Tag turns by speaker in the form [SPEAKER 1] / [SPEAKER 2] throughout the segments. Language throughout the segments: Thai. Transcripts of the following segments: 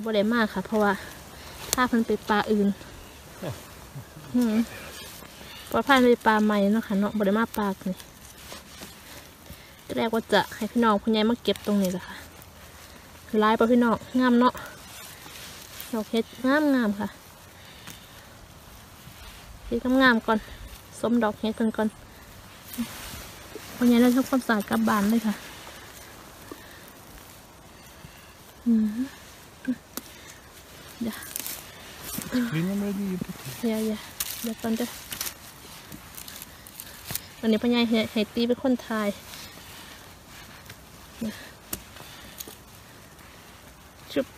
[SPEAKER 1] บ่ได้มากค่ะเพราะว่าถ้ามันไปปลาอื่นปลาพายไปปลาใหม่เนาะค่ะเนาะบ่ได้มาปลานี่แรกว่าจะให้พี่น้องคุณยายมาเก็บตรงนี้แหละค่ะคือลายปลาพี่น้องงามเนาะดอกเห็ดงามค่ะเห็ดงามก่อนสมดอกเห็ดก่อนคุณยายได้ทำความสะอาดกลับบ้านเลยค่ะเดี๋ยวตอนเด้อวันนี้พ่อใหญ่ให้ตีเป็นคนไทยจุ๊บ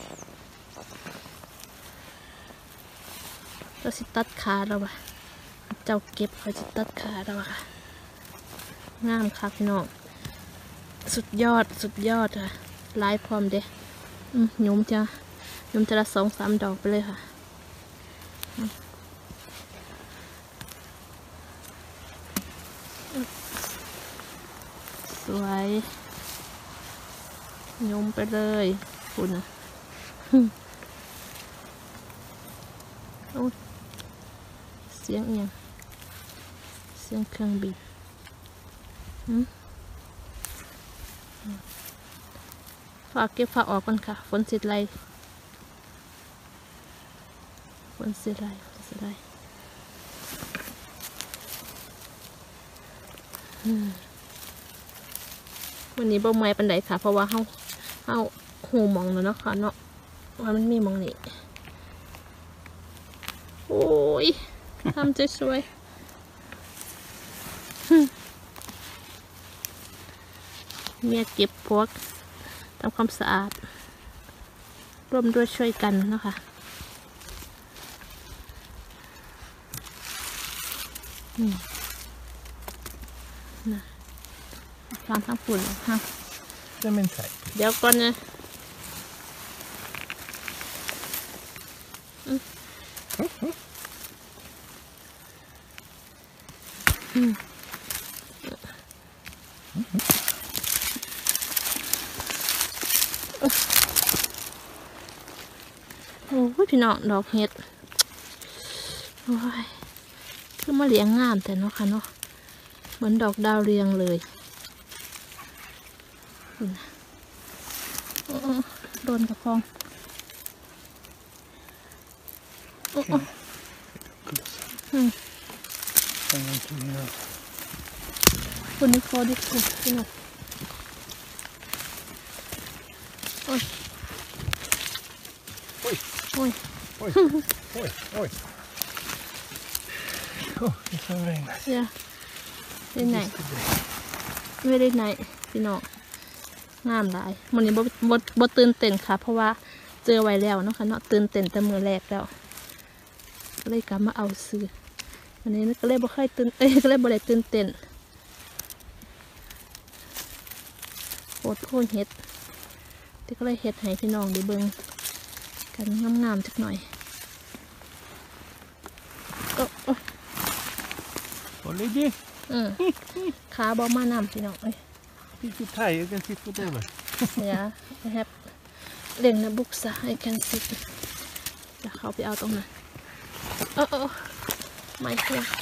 [SPEAKER 1] เราสิตัดขาเราอะเจ้าเก็บเขาจะตัดขาเราอะค่ะงามค่ะพี่น้องสุดยอดค่ะลายพร้อมเด้ยุ้มจะละ2-3 ดอกไปเลยค่ะสวยยุ้มไปเลยคุณนะเสียงเอียงเสียงเครื่องบินฝากเก็บฝากออกก่อนค่ะฝนสิไหลวันนี้บ่เมื่อยปานใดค่ะเพราะว่าเฮาหูมองแล้วเนาะค่ะเนาะว่ามันมีมองนี่โอ้ยทำจะสวยเมียเก็บพวกทำความสะอาดร่วมด้วยช่วยกันนะคะนะฟังทั้งฝุ่นค่ะจะเป็นใส่เดี๋ยวก่อนนะโอ้ยพี่น้องดอกเห็ดโอ้ยคือมาเลี้ยงงามแต่เนาะค่ะเนาะเหมือนดอกดาวเรืองเลยโดนกระพองคนนี้คอดิคุณพี่น้องโอ้ย
[SPEAKER 2] it's so very nice.
[SPEAKER 1] Yeah. Đây này.ไม่ได้ไหนพี่น้องงามหลายมันนี้บ่ตื่นเต้นค่ะเพราะว่าเจอไว้แล้วเนาะค่ะเนาะตื่นเต้นแต่มือแรกแล้วก็เลยกลับมาเอาซื้อวันนี้ก็เลยบ่ค่อยตื่นก็เลยบ่ได้ตื่นเต้นโคตรเฮ็ดที่ก็เลยเฮ็ดให้พี่น้องได้เบิ่งกันงามๆจักหน่อย
[SPEAKER 2] โอ้ยดิ
[SPEAKER 1] ขาบอมานำพี่น้อง
[SPEAKER 2] พี่สุดท้ายกันสิฟุตได้ไหม
[SPEAKER 1] เนี่ยนะครับเล่งนะบุกซะให้กันสิจะเขาไปเอาตรงนั้นไม่หัว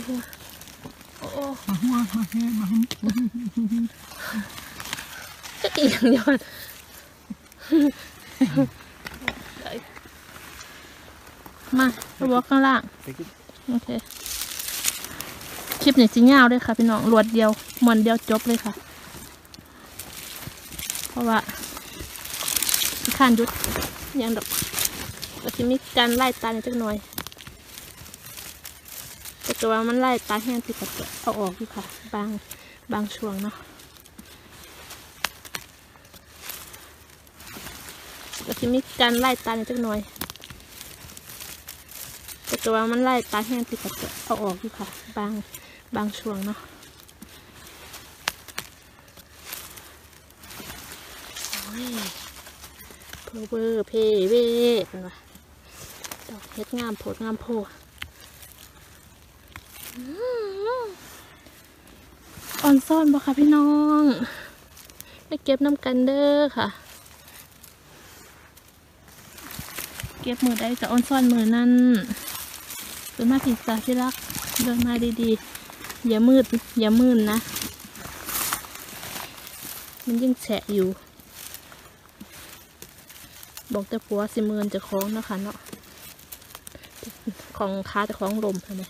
[SPEAKER 1] ก็อีกอย่างเดียวมาไปบอกข้างล่างโอเคคลิปเนี่ยสีเงาด้วยค่ะพี่น้องรวดเดียวมวนเดียวจบเลยค่ะเพราะว่าที่ข้านยุดยังดอกก็จะมีการไล่ตาในจักหน่อยแต่ตัวมันไล่ตาแห้งติดกับเอาออกอยู่ค่ะบางช่วงเนาะก็จะมีการไล่ตาในจักหน่อยแต่ตัวมันไล่ตาแห้งติดกับเอาออกอยู่ค่ะบางช่วงเนาะเพอเพเว่เป็นวะดอกเห็ดงามโพดงามโพอ่อนซ่อนบ่ค่ะพี่น้องไปเก็บน้ำกันเด้อค่ะเก็บมือได้จะอ้อนซ่อนมือนั่นเป็นมาผิดจ้าที่รักเดินมาดีๆอย่ามืดอย่ามืนนะมันยิ่งแฉะอยู่บอกแต่ผัวสิเมินจะคล้องเนาะค่ะเนาะของค้าจะคล้องลมใช่ไหม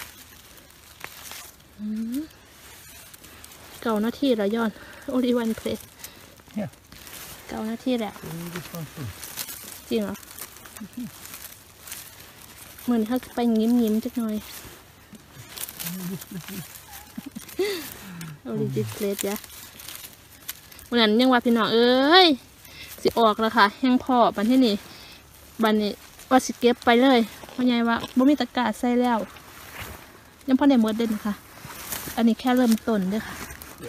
[SPEAKER 1] เก่าหน้าที่ละย้อนโอลิวันเพลส
[SPEAKER 2] Yeah.
[SPEAKER 1] เก่าหน้าที่แหละ
[SPEAKER 2] This one too.
[SPEAKER 1] จริงเหรอเหมือนเขาไปยิ้มจักหน่อยโอลิจิเพลสยะวันนั้นยังว่าพี่น้องเอ้ยสิออกแล้วค่ะแห้งพอบันที่นี่บันนี้ว่าสิเก็บไปเลยเพราะไงว่าบ่มีตะกร้าใส่แล้วยังพอได้หมดเด่นค่ะอันนี้แค่เริ่มต้นเด้อค่ะ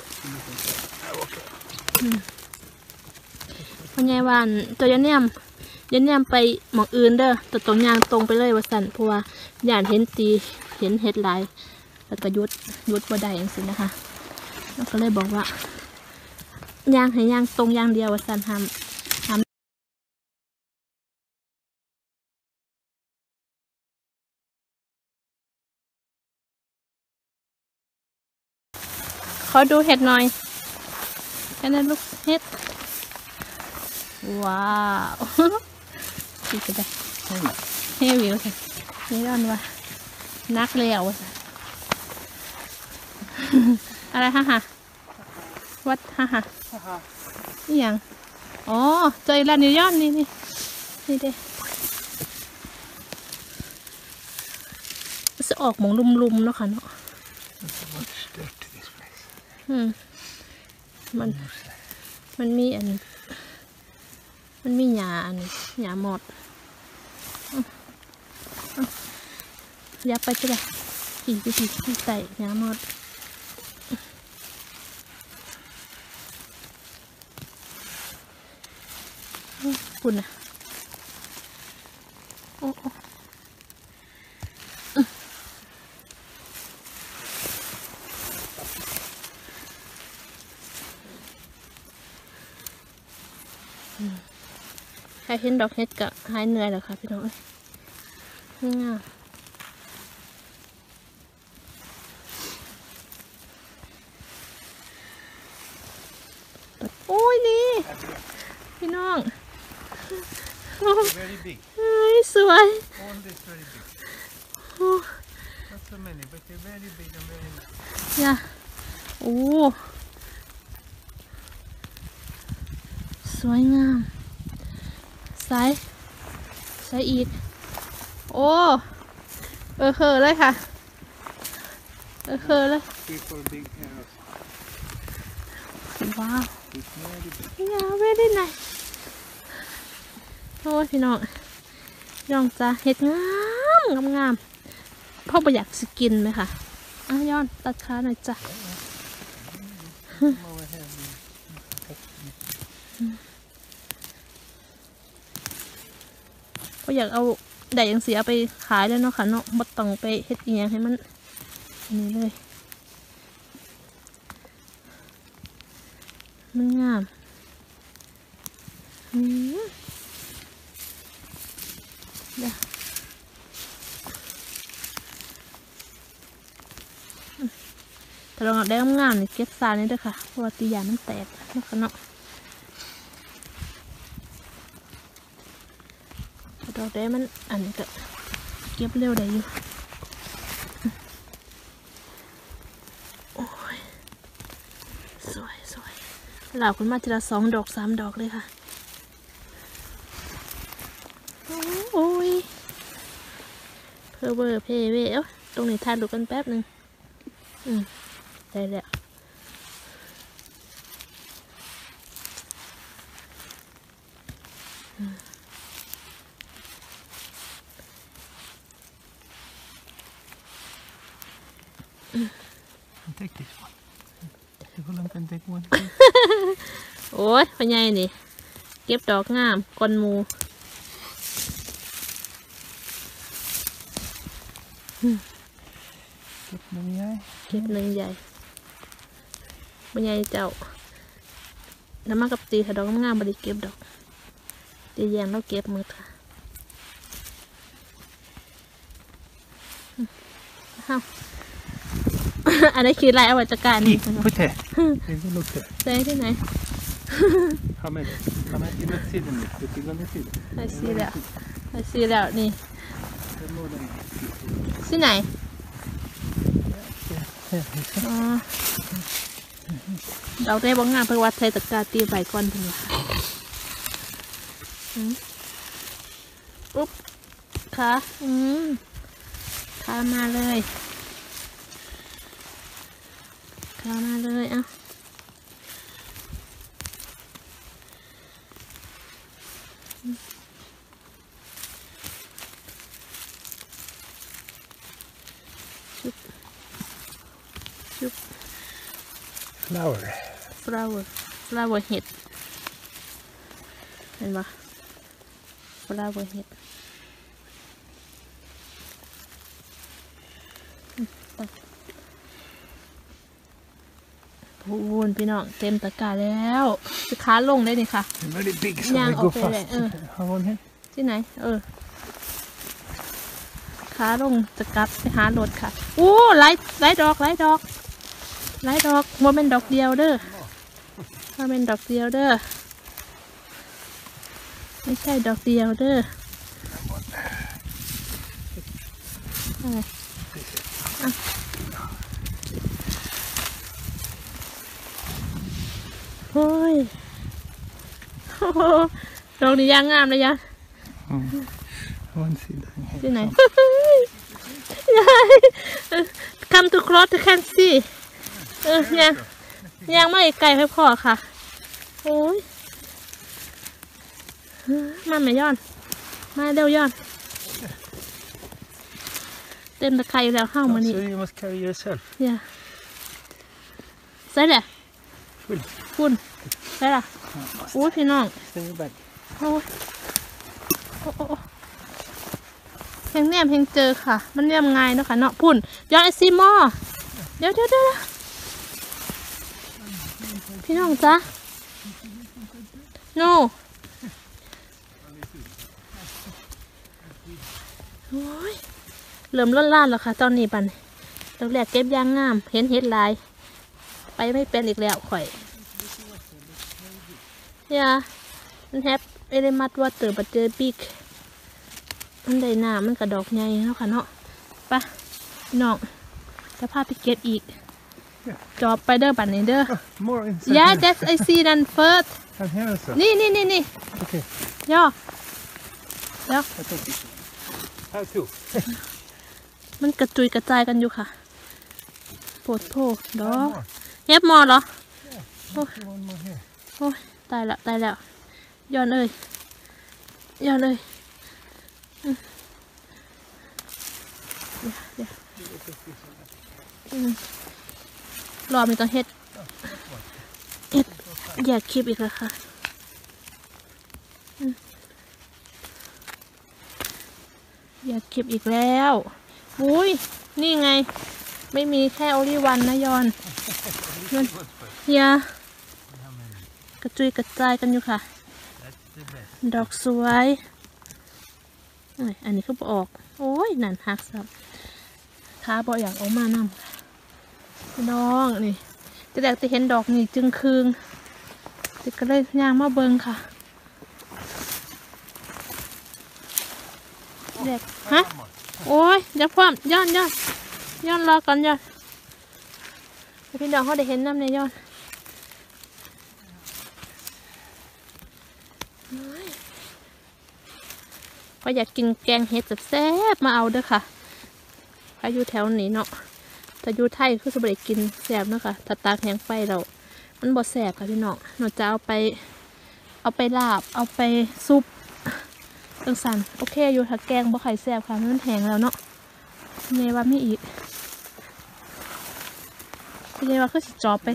[SPEAKER 1] เพราะไงว่าตัวยันแนมไปหมองอื่นเด้อแต่ตรงยางตรงไปเลยว่าสั่นเพราะว่าย่านเห็นตีเห็นเห็ดลายแล้วก็ยุดบ่ได้อย่างสินะคะแล้วก็เลยบอกว่ายางให้ยางตรงยางเดียวว่าสั่นขอดูเห็ดหน่อยแค่นั้นลูกเห็ดว้าวดีก็ได้เฮวิวสินี่ร้อนว่ะนักเลยอ่ะวะอะไรฮะวัดฮะนี่ยังอ๋อเจอร้านนิวยอร์กนี่เด้จะออกหมองลุ่มๆเนาะค่ะเนาะมันมีอันมันมีหญ้าอันหญ้าหมดยับไปจะได้ผีใส่หญ้าหมดปุ่นอ่ะโอ้ใครเห็นดอกเห็ดก็หายเหนื่อยแล้วค่ะพี่น้องง่ายโอ้ยนี่พี่น้อง
[SPEAKER 2] Very big.
[SPEAKER 1] สวย
[SPEAKER 2] All this very big. Not so many, but they're very big and very nice.
[SPEAKER 1] เนี่ยโอ้สวยงามใส่อีกโอ้เคอเลยค่ะเคอเลย
[SPEAKER 2] People big house.
[SPEAKER 1] ว้าว
[SPEAKER 2] It's very big.
[SPEAKER 1] ยาวไม่ได้ไหนโอ้ยพี่น้องจ้าเห็ดงามพ่อประหยัดสกินไหมค่ะย้อนตัดขาหน่อยจ้ะพ่ออยากเอาได้ยังเสียไปขายแล้วเนาะค่ะเนาะบ่ต้องไปเฮ็ดอีหยังให้มันนี่เลยมันงามเดี๋ยวแต่เราได้งามนี่เก็บซานี่ด้วยค่ะเพราะว่าตียามันแตกนะคะเนาะเราได้มันอันนี้ก็เก็บเร็วได้อยู่โอ้ยสวยเหล่าคุณมาทีละ2 ดอก 3 ดอกเลยค่ะโอ้ยเพอเวอร์เพเวลตรงนี้ทานดูกันแป๊บหนึ่งได้แล้ว
[SPEAKER 2] Take this one. You can take one.
[SPEAKER 1] โอ้ยพ่อใหญ่นี่เก็บดอกงามก้นหมูเก็บหนึ่งใหญ่พ่อใหญ่เจ้าน้ำมันกับตีถ้าดอกงามบริเก็บดอกตีแยงเราเก็บมือค่ะเฮา อันนี้คือลายอวัจการนี่
[SPEAKER 2] Putte. Det är lukter.
[SPEAKER 1] ใส่ที่ไหน
[SPEAKER 2] Ha med det. Ha med till sidan nu. Det till den sidan.
[SPEAKER 1] ใส่ซีแล้วใส่ซีแล้วนี่
[SPEAKER 2] Den må den.
[SPEAKER 1] ที่ไหน อ๋อเราได้บ้างงานเพื่อวัดไทยตะกาตีใบก้อนถึงละอุ๊บขาขามาเลยขามาเลยเอ้าชุบชุบ
[SPEAKER 2] Flower.
[SPEAKER 1] flower เห็ดเห็นปะ flower เห็ดพูนพี่น้องเต็มตะกร้าแล้วจะขาลงได้นี่ค่ะ
[SPEAKER 2] Very big so
[SPEAKER 1] Nhang
[SPEAKER 2] they go
[SPEAKER 1] okay
[SPEAKER 2] fast.
[SPEAKER 1] đấy,
[SPEAKER 2] Have one here.
[SPEAKER 1] ที่ไหน ขาลงจะกลับไปหารถค่ะโอ้ไล่ดอกมันเป็นดอกเดียวเด้อมันเป็นดอกเดียวเด้อไม่ใช่ดอกเดียวเด้ออะไรอ่ะโอ้ยโอ้โหดอกนี้ยางงามเลยยะ
[SPEAKER 2] One sidan.
[SPEAKER 1] ที่ไหน Come to close to can see ยังไม่ไกลให้พ่อค่ะโอ้ยมาแม่ย้อนมาเร็วย้อนเต็มตะไคร้แล้วเข้ามานี่
[SPEAKER 2] So you must carry yourself.
[SPEAKER 1] อย่าใส่แหละ
[SPEAKER 2] Full.
[SPEAKER 1] คุณใส่ละโอ้ยพี่น้อง
[SPEAKER 2] Stand your back.
[SPEAKER 1] โอ้ยโอ้แหงแนมแหงเจอค่ะมันเรียบง่ายเนาะค่ะเนาะพุ่นย้อนไอซีมอเดี๋ยวพี่น้องจ๊ะ no โอ้ยเริ่มล้านแล้วค่ะตอนนี้ปันเราแรกเก็บยางงามเห็นเห็ดลายไปไม่เป็นอีกแล้วข่อยมันแฮปเอเลมัดว่าเติบบัดเจอบิ๊กมันได้หน้ามันกระดอกใหญ่แล้วค่ะเนาะไปน้องจะพาไปเก็บอีกจอบไปเด้อบัดนี้เด้อ
[SPEAKER 2] More inside.
[SPEAKER 1] yeah that's I see that first
[SPEAKER 2] And here also.
[SPEAKER 1] นี่
[SPEAKER 2] Okay.
[SPEAKER 1] ย่อเดี๋ยว
[SPEAKER 2] I take this. How to?
[SPEAKER 1] มันกระจุยกระจายกันอยู่ค่ะปวดโผล่ดอ
[SPEAKER 2] One
[SPEAKER 1] ก
[SPEAKER 2] more.
[SPEAKER 1] เฮ็บมอเหรอ
[SPEAKER 2] Yeah. One more here.
[SPEAKER 1] โอ้ยตายแล้วย้อนเอ้ยเดี๋ยวรอมีต้องเฮ็ดอยากคลิปอีกแล้วค่ะอยากคลิปอีกแล้วอุ้ยนี่ไงไม่มีแค่โอลิวันนะยอนกระจุยกระจายกันอยู่ค่ะ ดอกสวยอันนี้ก็บออกโอ้ยนั่นหักซับขาบออยากออกมานำน้องนี่จะแดกจะเห็นดอกนี่จึงคืงจะก็เลยย่างมาเบิงค่ะแดกฮะโอ้ยยับความย้อนรอก่อนย้อนพี่น้องเขาได้เห็นน้ำในย้อนก็อยากกินแกงเห็ดแซ่บๆมาเอาเด้อค่ะถ้าอยู่แถวนี้เนาะถ้าอยู่ไทยคือจะไม่ได้กินแซ่บเนาะค่ะถ้าตากแห้งไฟเรามันบ่แซ่บค่ะพี่น้องเราจะเอาไปลาบเอาไปซุปจังสันโอเคอยู่ถ้าแกงบ่ไข่แซ่บค่ะมันแห้งแล้วเนาะเนว่าไม่อีกเนว่าคือสิจอบไป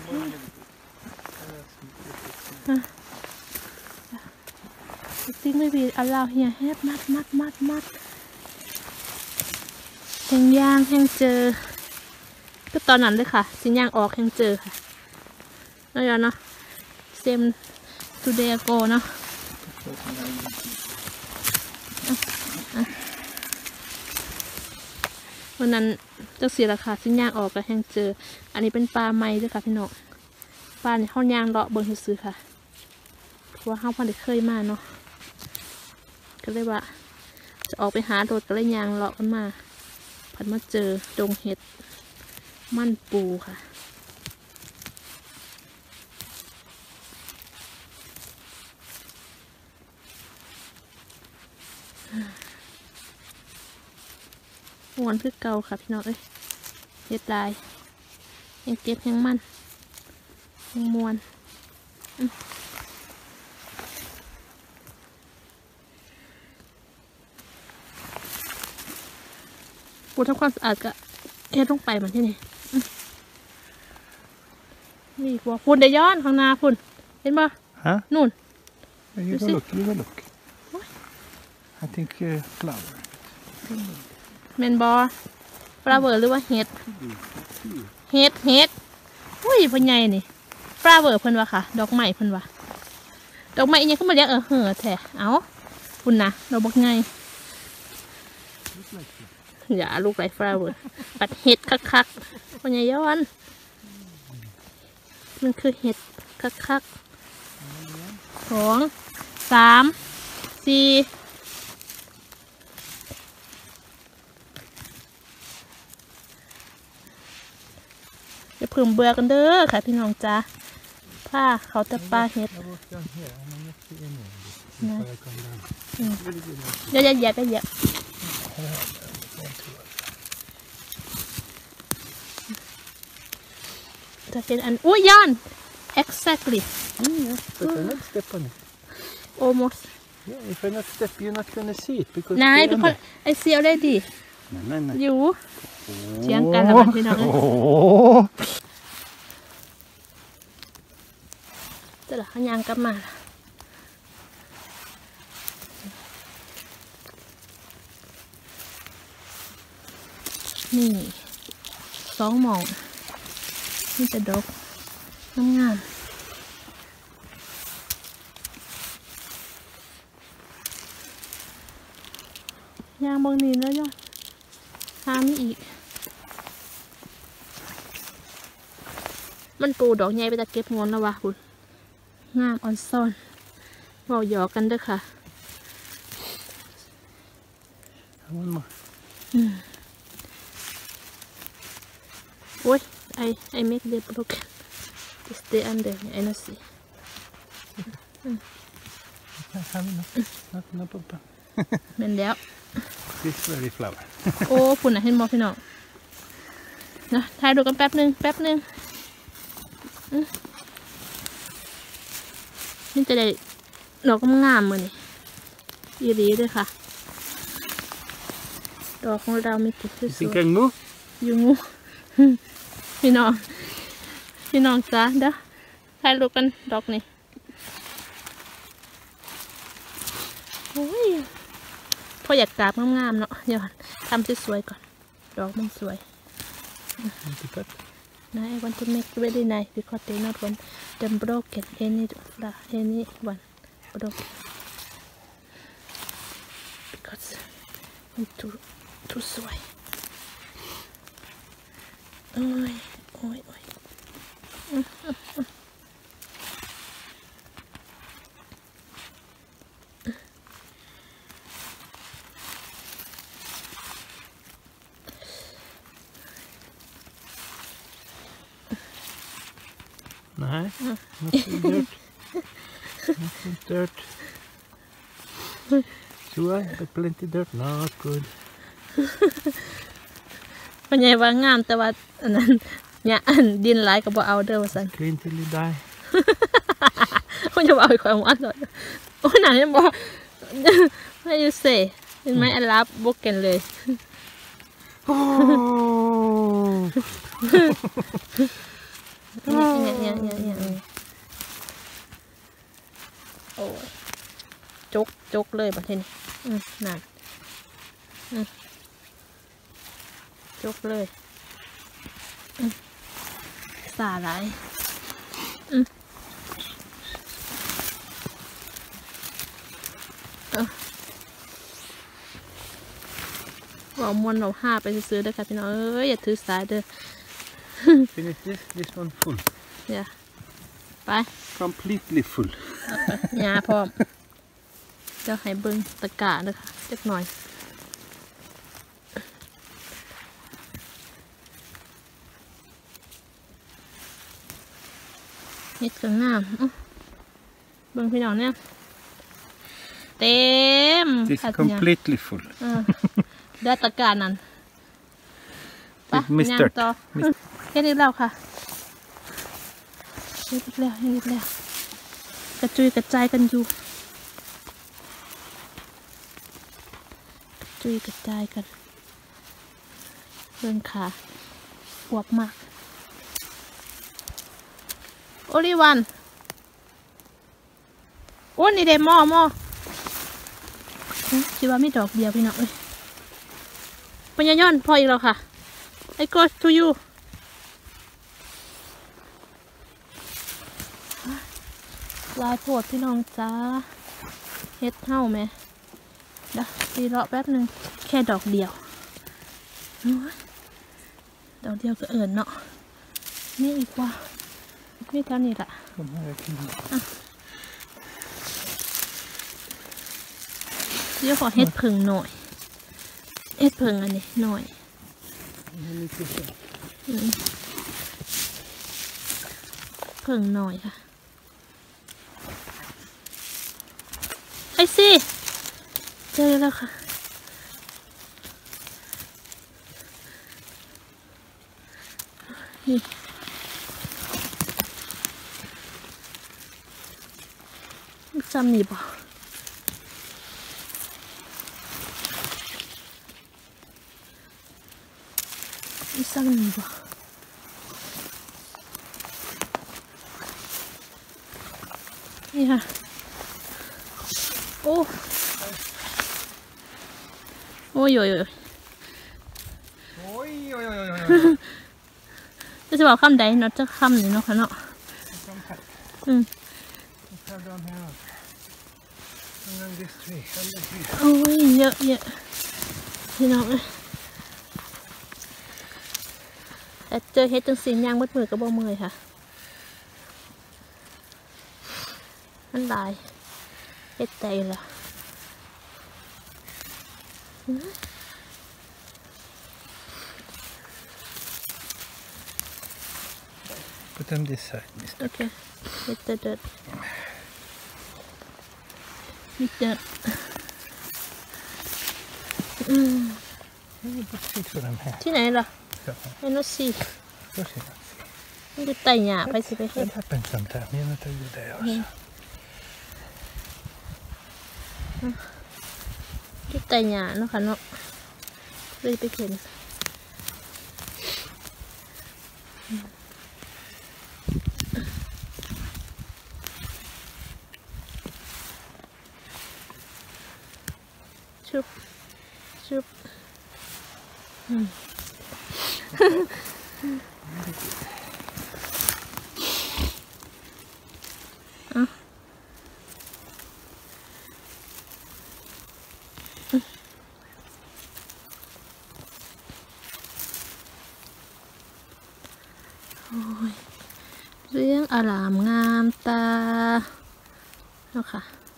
[SPEAKER 1] จริงไม่บีอัลลาวเฮียแฮบมัดแห้งย่างแห้งเจอก็ตอนนั้นเลยค่ะสิย่างออกแห้งเจอค่ะนั่นเนาะเซมทูเดย์โกเนาะวันนั้นจังสีราคาสิ้นย่างออกก็แห้งเจออันนี้เป็นปลาไม้ด้วยค่ะพี่น้องปลาในห้องย่างเลาะเบิ่งซื้อค่ะเพราะว่าห้องพันได้เคยมาเนาะก็เลยว่าจะออกไปหาโดดก็เลยย่างเลาะกันมาผัดมาเจอดงเห็ดมันปูค่ะม้วนคือเก่าค่ะพี่น้องเอ้ยเห็ดลายยังเก็บยังมันยังม้วนปูทำความสะอาดก็เฮ็ดลงไปเหมือนที่นี่นี่บัวคุณเดย้อนข้างหน้าคุณเห็นป่ะ
[SPEAKER 2] Huh?
[SPEAKER 1] นู่น
[SPEAKER 2] You
[SPEAKER 1] see?
[SPEAKER 2] go look. I think flower.
[SPEAKER 1] เมนบอปลาเบอร์หรือว่าเห็ดเห็ดอุ้ยเพิ่นใหญ่นี่ปลาเบอร์เพิ่นวะค่ะดอกไม้เพิ่นวะดอกไม้อีกอย่างก็มาเรียกเห่อแท้เอาคุณนะดอกบักไงอย่าลูกไรปลาเบอร์ปัดเห็ดคักๆเพิ่นใหญ่ย้อนมันคือเห็ดคักๆ2 3 4อย่าเพิ่มเบื่อกันเด้อค่ะพี่น้องจ้าผ้าเขาจะปลาเห็ดเยอะๆไปเยอะจะเป็นอันอุ้ยย้อน exactly
[SPEAKER 2] But I not step on it.
[SPEAKER 1] almost
[SPEAKER 2] Yeah, if I not step, you're not gonna see it because.
[SPEAKER 1] นายเป็นคนไอเซียได้ดีอยู่เชียงกันแล้วพี่น้องจะหลักขยางกลับมานี่2 หม่องนี่จะดกงามยางบางนี้แล้วยอดทางนี้อีกมันปูดอกใหญ่ไปตะเก็บงอนแล้ววะคุณงามอ่อนซ่อนเราหยอกกันด้วยค่ะ
[SPEAKER 2] One more.
[SPEAKER 1] โอ้ยI make the broken to stay under I not see
[SPEAKER 2] No problem.
[SPEAKER 1] เป็นแล้ว
[SPEAKER 2] This very flower.
[SPEAKER 1] โอ้คุณน่ะเห็นมอพี่น้องนะถ่ายดูกันแป๊บนึงนี่จะได้ดอกงามๆมือนี่ยีรีด้วยค่ะดอกของเรามีติดส
[SPEAKER 2] You
[SPEAKER 1] วย
[SPEAKER 2] think I can move?
[SPEAKER 1] ๆอยู่งู พี่น้องจ้าเด้อถ่ายรูปกันดอกนี่โอ้ยพออยากกราบงามๆเนาะเดี๋ยวทำสวยๆก่อนดอกมันสวย
[SPEAKER 2] Want to cut?
[SPEAKER 1] No, I want to make very nice because they not want them broken any one broken because it's too sweet. Oi.
[SPEAKER 2] Nej, nothing dirt. Nothing dirt. Sure, but plenty dirt. Not good.
[SPEAKER 1] ปัญญาว่างามแต่ว่าอันนั้นเนี่ยอันดินไหลก็บ่เอาเด้อว่าซั่น
[SPEAKER 2] Clean till you die.
[SPEAKER 1] คุณจะเอาอีกความว่าเลยโอ้ยหนาเนี่ยบอกไม่ยูเซ่เห็นไหมอันรับบกกันเลย
[SPEAKER 2] Oh.
[SPEAKER 1] เนี่ยโอ้ยจกเลยประเทศนี้นั่นจกเลยสาหร่ายโอ้บอกมวนเราห้าไปซื้อเด้อค่ะพี่น้องเอ้ยอย่าถือสายเด้อ
[SPEAKER 2] Finish this one full.
[SPEAKER 1] อย่าไป
[SPEAKER 2] Completely full.
[SPEAKER 1] ยาพร้อมเจะให้เบิ่งตะกร้าเด้อค่ะเล็กหน่อยเฮ็ดก็งามอื้อเบิ่งพี่น้องเนี่ยเต็ม
[SPEAKER 2] This
[SPEAKER 1] ค่ะ
[SPEAKER 2] is
[SPEAKER 1] พี่น้อง
[SPEAKER 2] completely full.
[SPEAKER 1] ได้ตะกร้านั่นไป
[SPEAKER 2] With
[SPEAKER 1] ย่าง
[SPEAKER 2] mustard.
[SPEAKER 1] ต่อแค่นี้แล้วค่ะเฮ็ดอีกแล้วเฮ็ดอีกแล้วกระจุยกระจายกันอยู่กระจุยกระจายกันเบิ่งขาอวบมากโอลิวันโอ้นี่เดหม้อคิดว่ามีดอกเดียวพี่น้องเอ้ยปัญญาย้อนพออีกแล้วค่ะไอ้ go to you ลายโพดพี่น้องจ้าเฮ็ดเท่าไหมเดี๋ยวตีเลาะแป๊บหนึ่งแค่ดอกเดียวโอ้ยดอกเดียวก็เอิญเนาะนี่อีกว่านี่เท่านี้ละ
[SPEAKER 2] Kom här, jag kan...
[SPEAKER 1] เดี๋ยวขอเฮ็ดผึ่งหน่อยเฮ็ดผึ่งอันนี้หน่อย ผึ่งหน่อยค่ะไอ้สิเจอแล้วค่ะนี่จำนี่บ่นี่ซ้ำนี่บ่นี่ค่ะโอ้โอ้ยโอ้ย
[SPEAKER 2] Oj, oj, oj, oj, oj.
[SPEAKER 1] จะบอกคำใดเนาะจะคำหนึ่งเนาะค่ะเนาะ
[SPEAKER 2] Come här.
[SPEAKER 1] อืม
[SPEAKER 2] Let's have down here. And then this tree. Under here.
[SPEAKER 1] โอ้ยเยอะเยอะพี่น้องแต่เจอเฮ็ดจังสีย่างมืดมือกับบ่มือค่ะมันลายเฮ็ดใจละ
[SPEAKER 2] Put them this side, mister.
[SPEAKER 1] โอเคเฮ็ดเดิดนิดเดิด
[SPEAKER 2] You put seed for them here.
[SPEAKER 1] ที่ไหนล่ะ
[SPEAKER 2] So,
[SPEAKER 1] ไอ้นอสิ
[SPEAKER 2] go see them.
[SPEAKER 1] มันจะไต่หญ้าไปสิไปเฮ็ด
[SPEAKER 2] That happens sometimes. You know, do that also.
[SPEAKER 1] จะไต่หญ้าเนาะค่ะเนาะเลยไปเห็นชุบชุบเรื่องอารามงามตาเนาะค่ะ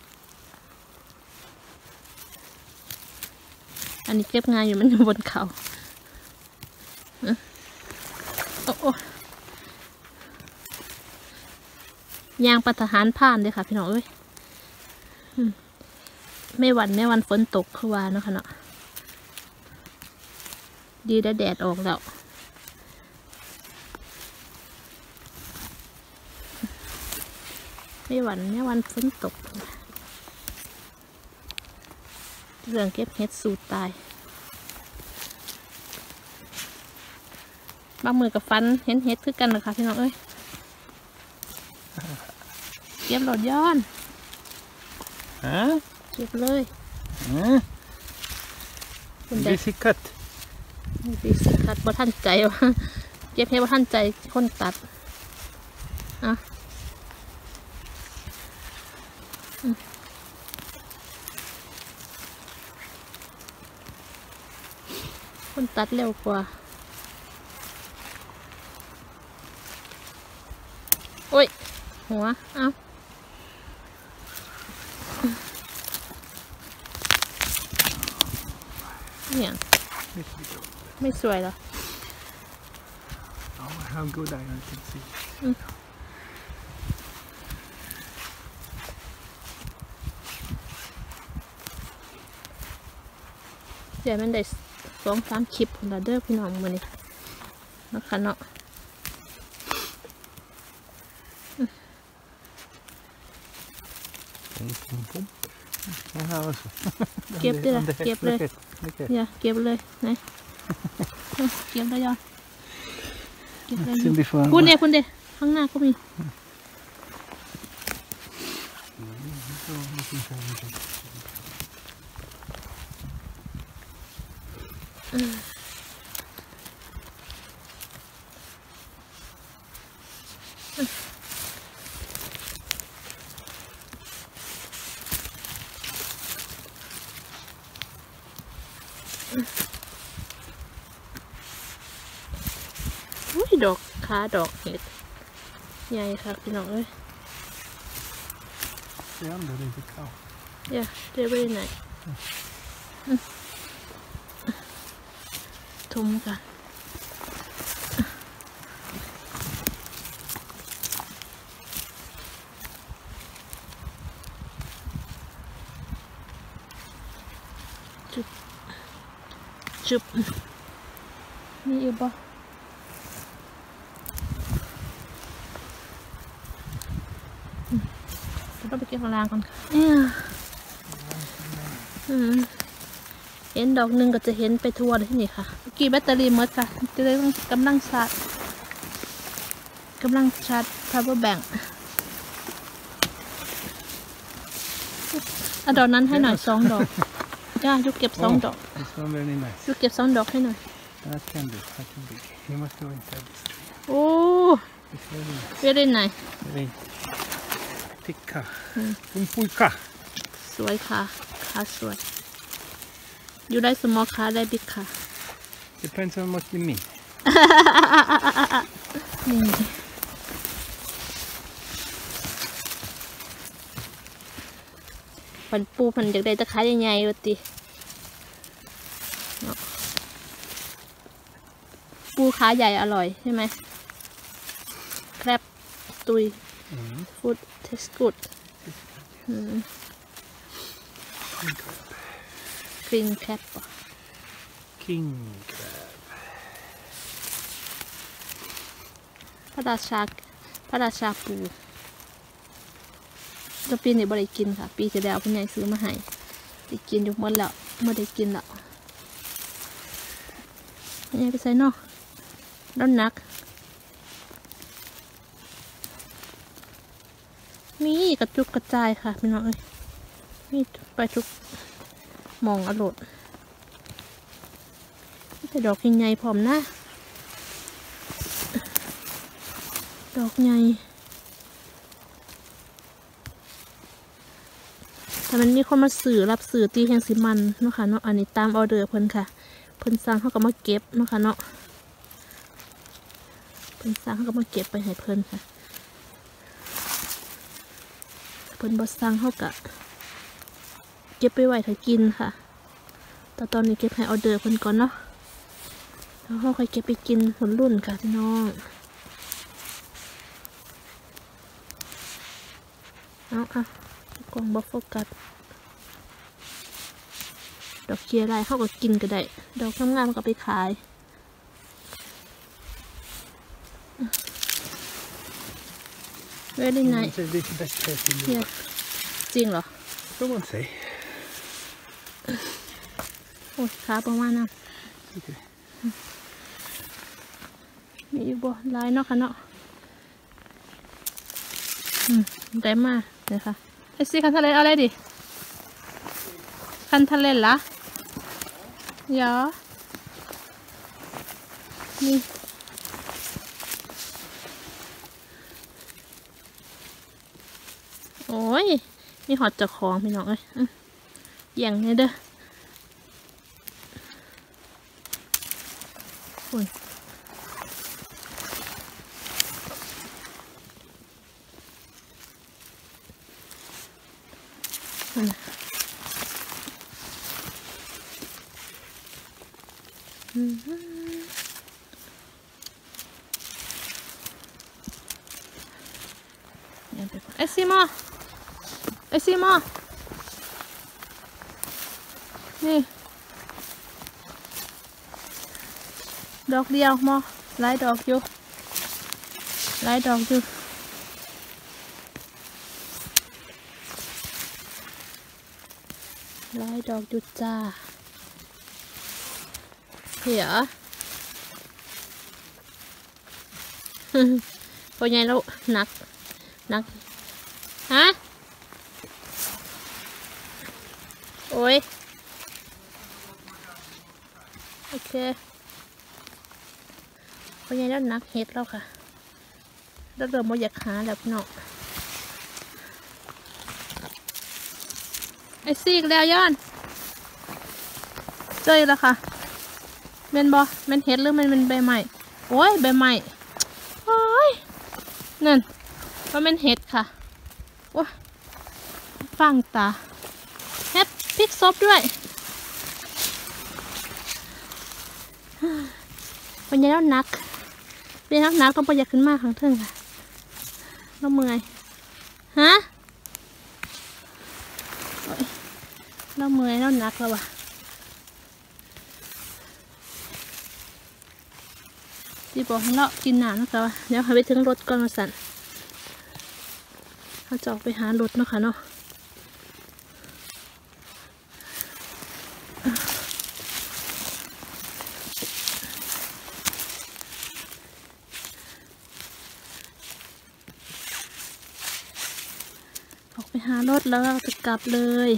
[SPEAKER 1] อันนี้เก็บงานอยู่มันอยู่บนเขาโอ้โอ้ยางปะทหารผ่านเลยค่ะพี่น้องเอ้ยไม่วันฝนตกคือว่าเนาะค่ะเนาะดีได้แดดออกแล้วไม่วันฝนตกเรื่องเก็บเห็ดสูตรตายบางมือกับฟันเห็นเห็ดคือกันนะคะพี่น้องเอ้ยเก็บหลอดย้อน
[SPEAKER 2] Huh?
[SPEAKER 1] เก็บเลย
[SPEAKER 2] Huh?
[SPEAKER 1] คุณเด็ก
[SPEAKER 2] Busy cut.
[SPEAKER 1] ปีสิคัดบ่ทันใจวะเก็บให้บ่ทันใจคนตัดอ่ะคนตัดเร็วกว่าโอ้ยหัวเอ้าเนี่ยไม่สวยเหรอ
[SPEAKER 2] Oh, how good I am can see.
[SPEAKER 1] เดี๋ยวมันได้2-3คลิปของเราเด้อพี่น้องมือนี้นะคะเนาะเก็บเลยเก็บเลยอย่าเก็บเลยไหนเก็บเลยยอนเก็บเลยคุณเดียข้างหน้าก็มีอุ้ยดอกขาดอกเห็ดใหญ่ค่ะพี่น้องเอ้ย
[SPEAKER 2] Det är ändå lite kallt.
[SPEAKER 1] อย่าเดี๋ยวไปไหนทุ่มกันจุบนี่อยู่ปะเราไปเก็บข้างล่างก่อนค่ะเห็นดอกหนึ่งก็จะเห็นไปทั่วเลยที่นี่ค่ะกี่แบตเตอรี่หมดค่ะจะได้กำลังชาร์จ power bank เอาดอกนั้นให้หน่อย2 ดอกย่ายุกเก็บ2 ดอก
[SPEAKER 2] This one very nice.
[SPEAKER 1] ยุกเก็บ2 ดอกให้หน่อย
[SPEAKER 2] That can do. That can be. You must go inside this tree.
[SPEAKER 1] โอ้
[SPEAKER 2] It's very nice.
[SPEAKER 1] เวียได้ไหน
[SPEAKER 2] Very ticka. Pumpulka.
[SPEAKER 1] สวยค่ะขาสวย อยู่ได้ small ขาได้ big ค่ะ
[SPEAKER 2] Depends on what you mean.
[SPEAKER 1] นี่ผันปูผันอยากได้ตะขาใหญ่ๆวะติปูขาใหญ่อร่อยใช่ไหมแครบตุย food taste good green crab
[SPEAKER 2] King crab.
[SPEAKER 1] พระราชาปูจะปีนี้บ่ได้กินค่ะปีที่แล้วคุณยายซื้อมาให้ได้กินอยู่หมดแล้วไม่ได้กินแล้วคุณยายไปใส่เนาะด้านนักมีกระจุกกระจายค่ะพี่น้องเอ้ยมีไปทุกมองอรรถแต่ดอกใหญ่ๆพร้อมนะดอกใหญ่แต่มันมีคนมารับสื่อตีแห่งสิมันเนาะค่ะเนาะอันนี้ตามออเดอร์เพิ่นค่ะเพิ่นสั่งเขาก็มาเก็บเนาะค่ะเนาะเพิ่นสั่งเขาก็มาเก็บไปให้เพิ่นค่ะเพิ่นบ่สั่งเขาก็เก็บไปไว้ถ้ากินค่ะแต่ตอนนี้เก็บให้ออเดอร์เพิ่นก่อนเนาะแล้วเขาค่อยเก็บไปกินผลรุ่นค่ะพี่น้องเอาค่ะกล่องบอฟโฟกัสดอกเคียร์ไรเขาก็กินก็ได้ดอกงามๆก็ไปขายเวลี่ไนท์
[SPEAKER 2] This is the best place in the world.
[SPEAKER 1] จริงเหรอ
[SPEAKER 2] So one say.
[SPEAKER 1] โอ้ยขาประมาณนั้น
[SPEAKER 2] Okay.
[SPEAKER 1] มีอีกบ่ลายเนาะค่ะเนาะได้มากเลยค่ะไอซี่คันทะเลอะไรดิคันทะเลละเยอะนี่โอ้ยมีหอดจากของพี่น้องเอ้ยอย่างนี้เด้อคุณไอซีมอไอซีมอนี่ดอกเดียวมอหลายดอกอยู่หลายดอกอยู่หลายดอกอยู่จ้าเหี้ยพอไงแล้วหนักฮะโอ้ยโอเคพอไงแล้วหนักเฮ็ดแล้วค่ะแล้วเริ่มอยากหาแล้วพี่น้องไอซีกแล้วย้อนเจอแล้วค่ะเมนบอเมนเฮ็ดหรือมันเป็นใบใหม่โอ้ยใบใหม่โอ้ยนั่นว่ามันเฮ็ดค่ะว้าฟังตาเฮ็ดพริกซบด้วยวันนี้เรานักเป็นนักต้องประหยัดขึ้นมากครั้งเทิงค่ะเราเมื่อยฮะเราเมื่อยเรานักแล้ววะที่บอกให้เรากินหนานะคะวะเดี๋ยวหาไปถึงรถก่อนมาสั่นเขาจะออกไปหารถเนาะค่ะเนาะออกไปหารถแล้วเราจะกลับเลย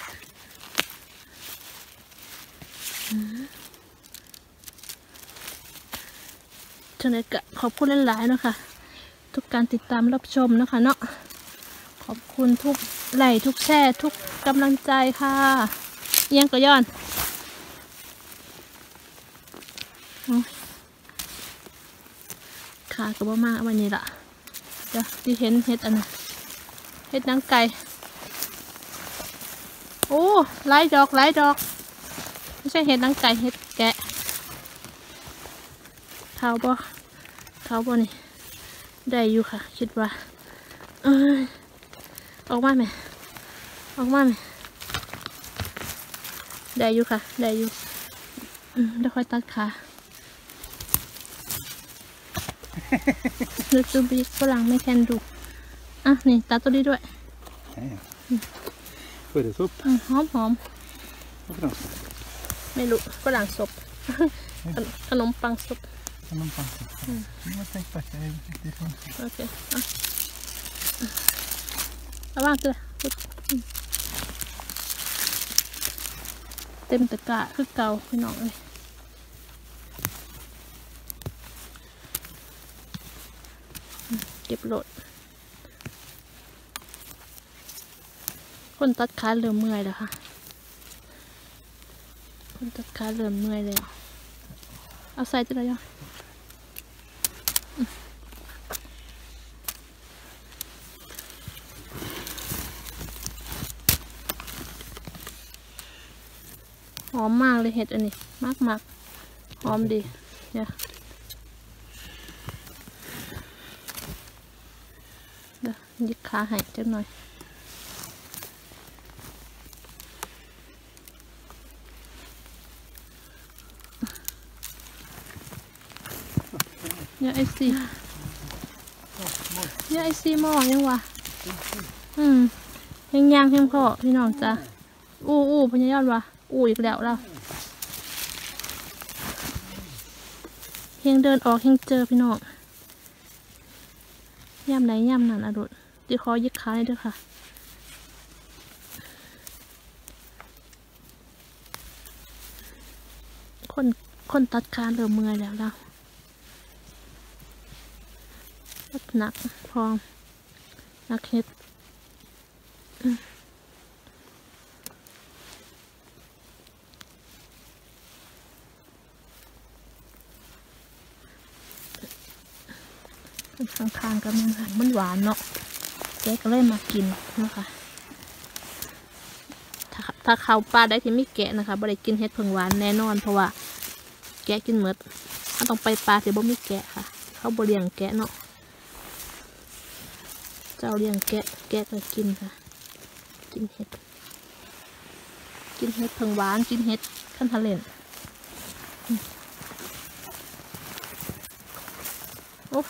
[SPEAKER 1] จังเลยก็ขอบคุณหลายๆเนาะค่ะทุกการติดตามรับชมเนาะค่ะเนาะขอบคุณทุกไลค์ทุกแชร์ทุกกำลังใจค่ะเอียงก็ย้อนขาก็บ่มากวันนี้ละเดี๋ยวที่เห็นเห็ดอันนั้นเห็ดนางไก่โอ้หลายดอกไม่ใช่เห็ดนางไก่เห็ดแกะเท้าบ่นี่ได้อยู่ค่ะคิดว่าออกมาไหมได้อยู่ค่ะได้อยู่เดี๋ยวค่อยตัดขาดูจูบีฝรั่งไม่แคนดูอ่ะนี่ตัดตัวนี้ด้วย
[SPEAKER 2] เปิดซุป
[SPEAKER 1] หอมไม่รู้ฝรั่งศพขนมปังศพโอเคเอาว่างเลยเต็มตะกร้าคือเก่าพี่น้องเลยเก็บโหลดคนตัดขาเริ่มเมื่อยแล้วค่ะคนตัดขาเริ่มเมื่อยแล้วเอาใส่จะได้ยังหอมมากเลยเห็ดอันนี้มากหอมดีเนี่ยยึดขาให้จังหน่อยเนี่ยไอซีหม้อยังวะย่างเพียงพอพี่น้องจ้ะอู้พญายอดวะอีกแล้วเราเฮงเดินออกเฮงเจอพี่น้องย่ำไหนย่ำนั่นอรุณจะขอยึดขาเลยด้วยค่ะคนตัดขาเริ่มเมื่อยแล้วเราหนักพองหนักเฮ็ดข้างๆกับมันหวานเนาะแกก็เลยมากินนะคะถ้าเขาปลาได้ที่ไม่แกะนะคะบ่ได้กินเห็ดเพิ่งหวานแน่นอนเพราะว่าแกะกินหมดถ้าต้องไปปลาที่บ่มีแกะค่ะเขาบ่เลี้ยงแกะเนาะเจ้าเลี้ยงแกะก็กินค่ะกินเห็ดเพิ่งหวานกินเห็ดขั้นทะเลนโอ้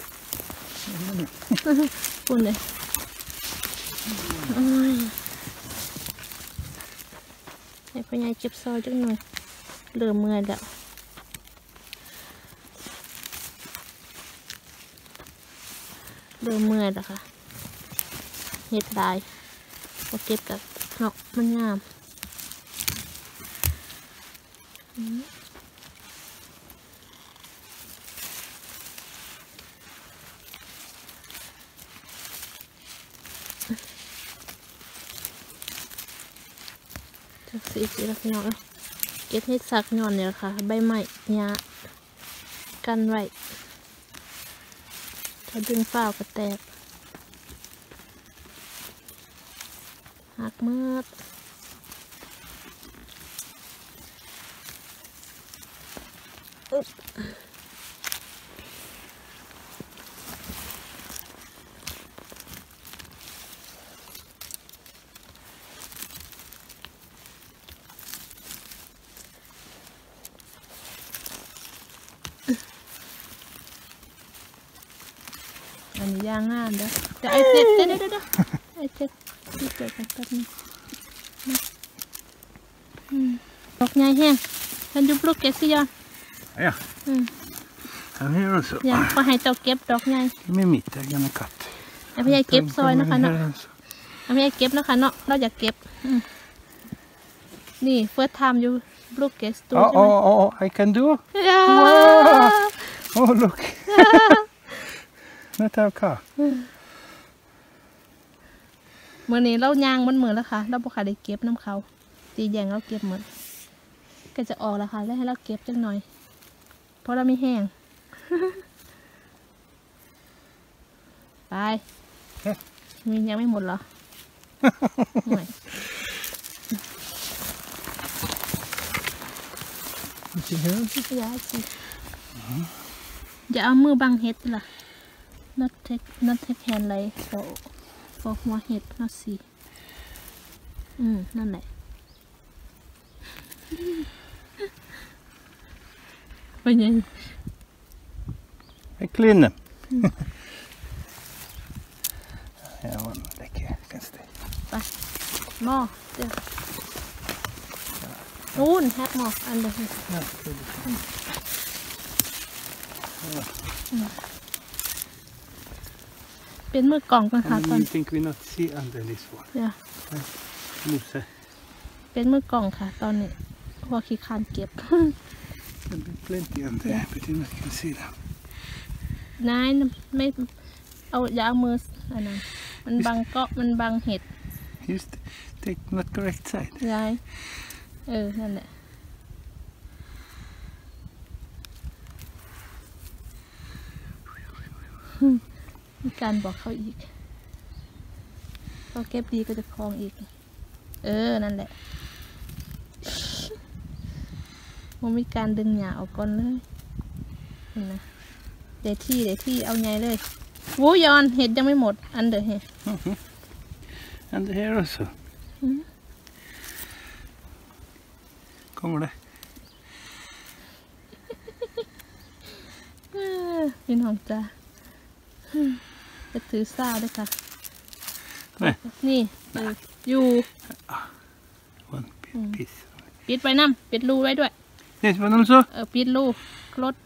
[SPEAKER 1] ปุ่นเลยให้พ่อใหญ่เก็บซอยจังหน่อยเริ่มเมื่อยแล้วค่ะเห็ดได้พอเก็บกับเนาะมันงามจากสีแล้วพี่น้องเก็บเห็ดสักหย่อนเนี่ยค่ะใบไม้หญ้ากันไว้ถ้าดึงฝ้าวก็แตกหักมืดอันนี้ย่างงานเด้อจะไอเจ็ดเด้อไอเจ็ดที่เกิดกันแป๊บนึงดอกใหญ่แห้งฉันยุบลูกเกสิยอน
[SPEAKER 2] Ja. Här är det så.
[SPEAKER 1] อยากพอให้เจ้าเก็บดอกใหญ่
[SPEAKER 2] Med mitt ägande katt.
[SPEAKER 1] เอาพี่ใหญ่เก็บซอยนะคะเนาะเอาพี่ใหญ่เก็บนะคะเนาะเราอยากเก็บนี่ first time you look at store ใช่ไหม
[SPEAKER 2] Oh, I can do. Oh, look. Not our car.
[SPEAKER 1] เมื่อนี้เราย่างมันเหมือนแล้วค่ะเราบอกค่ะได้เก็บน้ำเขาตีแยงเราเก็บหมดก็จะออกแล้วค่ะแล้วให้เราเก็บจังหน่อยเพราะเราไม่แห้งไปมียังไม่หมดเหรอหน่อย ย้ายสิอย่าเอามือบังเห็ดล่ะ not take hand เลย for หัวเห็ด not see นั่นแหละเป็นยัง
[SPEAKER 2] I clean them. Yeah, one like here. Can stay.
[SPEAKER 1] ไปหม้อเดี๋ยวนู่นแฮกหม้ออันเดียวเป็นมือกล่องกันค่ะตอน
[SPEAKER 2] You think we not see under this one?
[SPEAKER 1] Yeah.
[SPEAKER 2] Musse.
[SPEAKER 1] เป็นมือกล่องค่ะตอนนี้พอขี้คานเก็บ
[SPEAKER 2] There'll be plenty under there, but you not can see them.
[SPEAKER 1] นายไม่เอาอย่าเอามืออันนั้นมันบังเกาะมันบังเห็ด
[SPEAKER 2] Just take not correct side.
[SPEAKER 1] ยายนั่นแหละมีการบอกเขาอีกพอเก็บดีก็จะคลองอีกนั่นแหละมันมีการดึงหญ้าออกก่อนเลยเห็นนะเดี๋ยวที่เอาไงเลยวูยอนเห็ดยังไม่หมดอันเดอร์เห็ด
[SPEAKER 2] And here also. Kommer det?
[SPEAKER 1] พี่น้องจ้าจะถือซาด้วยค่ะ
[SPEAKER 2] Nej.
[SPEAKER 1] นี่อยู่
[SPEAKER 2] One piece.
[SPEAKER 1] ปิดไว้น้ำปิดรูไว้ด้วย
[SPEAKER 2] Yes, vad de sa?
[SPEAKER 1] ปิดรูคลด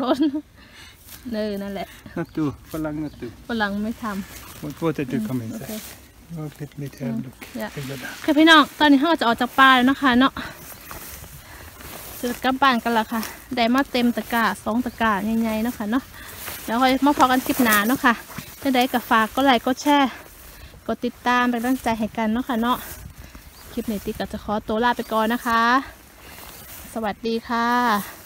[SPEAKER 1] นั่นแหละ
[SPEAKER 2] Not do. Förlang not do.
[SPEAKER 1] ฝรั่งไม่ท
[SPEAKER 2] What did you come
[SPEAKER 1] ำ
[SPEAKER 2] inside? Look, let have a look.
[SPEAKER 1] Yeah.
[SPEAKER 2] Take that down.
[SPEAKER 1] ค่ะพี่น้องตอนนี้เราจะออกจากป่าแล้วนะคะเนาะจะกลับบ้านกันแล้วค่ะได้มาเต็มตะกร้า2 ตะกร้าใหญ่ๆเนาะค่ะเนาะแล้วค่อยมาพอกันคลิปหน้าเนาะค่ะจะได้กับฝากก็ไลค์ก็แชร์กดติดตามเป็นกำลังใจให้กันเนาะค่ะเนาะคลิปนี้ติ๊กก็จะขอตัวลาไปก่อนนะคะสวัสดีค่ะ